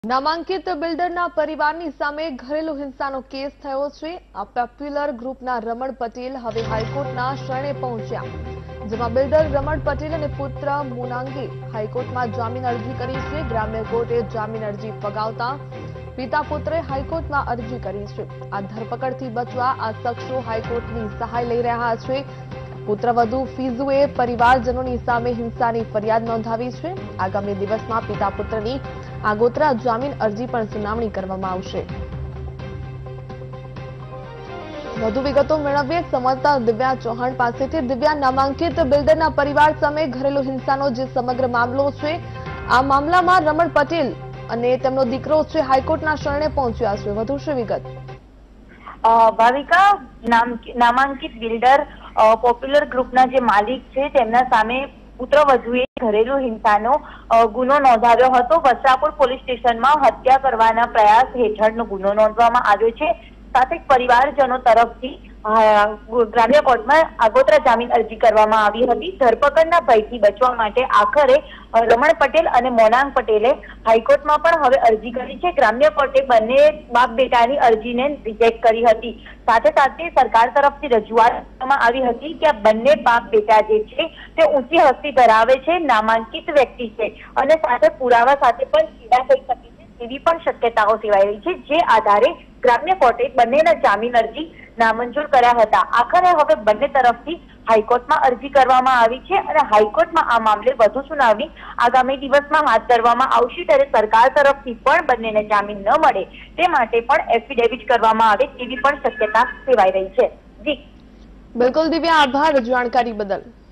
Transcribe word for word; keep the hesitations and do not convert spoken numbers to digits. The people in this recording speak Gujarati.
નામાંકિત બિલ્ડરના પરિવારની સામે ઘરેલુ હિંસાનો કેસ થયો છે। આ પોપ્યુલર ગ્રુપના રમણ પટેલ હવે હાઈકોર્ટના શરણે પહોંચ્યા, જેમાં બિલ્ડર રમણ પટેલ અને પુત્ર મુનાંગે હાઈકોર્ટમાં જામીન અરજી કરી છે। ગ્રામ્ય કોર્ટે જામીન અરજી ફગાવતા પિતા પુત્રે હાઈકોર્ટમાં અરજી કરી છે। આ ધરપકડથી બચવા આ શખ્સો હાઈકોર્ટની સહાય લઈ રહ્યા છે। પુત્રવધુ ફિઝુએ પરિવારજનોની સામે હિંસાની ફરિયાદ નોંધાવી છે। આગામી દિવસમાં પિતા પુત્રની આગોતરા જામીન અરજી પર સુનાવણી કરવામાં આવશે। વધુ વિગતો મેળવીએ સંવાદદાતા દિવ્યા ચૌહાણ પાસેથી। દિવ્યા, નામાંકિત બિલ્ડરના પરિવાર સામે ઘરેલુ હિંસાનો જે સમગ્ર મામલો છે, આ મામલામાં રમણ પટેલ અને તેમનો દીકરો છે હાઈકોર્ટના શરણે પહોંચ્યા છે, વધુ શું વિગત? ભાવિકા, નામાંકિત બિલ્ડર પોપ્યુલર ગ્રુપના જે માલિક છે તેમના સામે પુત્રવધુએ ઘરેલુ હિંસાનો ગુનો નોંધાવ્યો હતો। વસ્ત્રાપુર પોલીસ સ્ટેશનમાં હત્યા કરવાના પ્રયાસ હેઠળનો ગુનો નોંધવામાં આવ્યો છે। સાથે પરિવારજનો તરફથી ગ્રામ્ય કોર્ટમાં આગોતરા જામીન અરજી કરવામાં આવી હતી। ધરપકડના ભયથી બચવા માટે આખરે રમણ પટેલ અને મોનાંગ પટેલે હાઈકોર્ટમાં પણ હવે અરજી કરી છે। ગ્રામ્ય કોર્ટે બંને બાપ બેટાની અરજીને રિજેક્ટ કરી હતી। સાથે સાથે સરકાર તરફથી રજૂઆત કરવામાં આવી હતી કે આ બંને બાપ બેટા જે છે તે ઊંચી હસ્તી ધરાવે છે, નામાંકિત વ્યક્તિ છે અને સાથે પુરાવા સાથે પણ પીડા થઈ શકે છે તેવી પણ શક્યતાઓ સેવાઈ રહી છે, જે આધારે ગ્રામ્ય કોર્ટે બંનેના જામીન અરજી નામંજૂર કર્યા હતા। આખરે હવે બંને તરફથી હાઈકોર્ટમાં અરજી કરવામાં આવી છે અને હાઈકોર્ટમાં આ મામલે વધુ સુનાવણી આગામી દિવસમાં હાથ ધરવામાં આવશે। ત્યારે સરકાર તરફથી પણ બંનેને જામીન ન મળે તે માટે પણ એફિડેવિટ કરવામાં આવે તેવી પણ શક્યતા સેવાઈ રહી છે। જી બિલકુલ દિવ્યા, આભાર જાણકારી બદલ।